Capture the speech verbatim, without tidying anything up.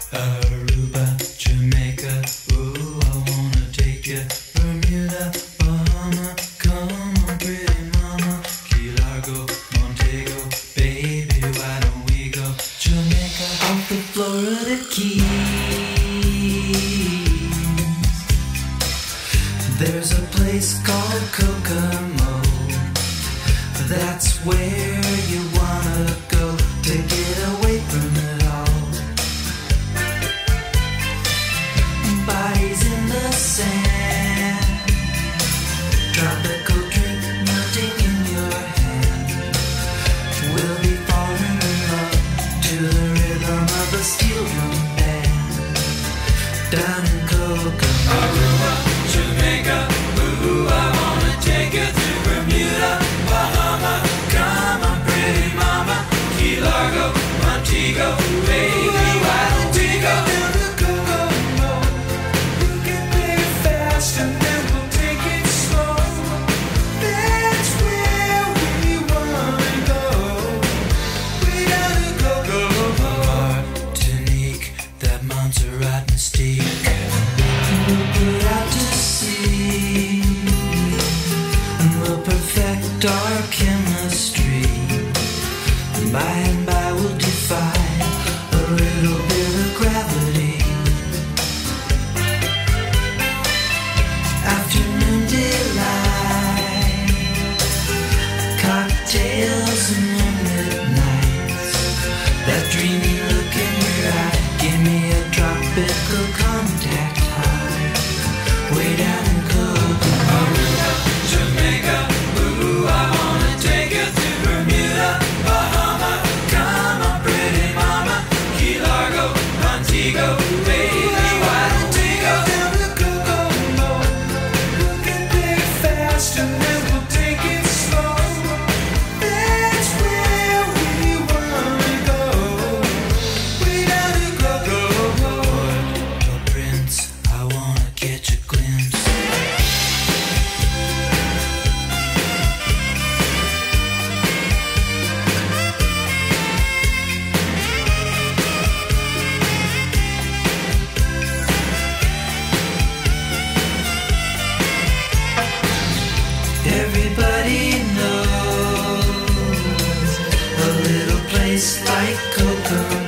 Aruba, Jamaica, ooh, I wanna take you. Bermuda, Bahama, come on, pretty mama. Key Largo, Montego, baby, why don't we go? Jamaica, off the Florida Keys. There's a place called Kokomo. That's where you wanna go to get away from it all. Bodies in the sand, tropical drink melting in your hand. We'll be falling in love to the rhythm of a steel drum band. Down in Kokomo, Aruba, Jamaica, ooh, I wanna take you to Bermuda, Bahama, come on, pretty mama. Key Largo, Montego, baby, why don't we go? And then we'll take it slow. That's where we wanna go. We gotta go, go, go. Martinique, that Montserrat mystique. We'll put out to sea, and we'll perfect our chemistry. And by and by we'll defy a little bit of gravity. Afternoon delight, cocktails and moonlit nights. That dreamy look in your eye, give me a tropical contact high. Way down in Kokomo, Aruba, Jamaica, ooh, I wanna take you to Bermuda, Bahama, come on, pretty mama. Key Largo, Montego, baby, why don't we go? And then we'll take it slow. That's where we wanna go. We gotta go, go, go. Port Prince, I wanna catch a glimpse. Everybody knows a little place like Kokomo.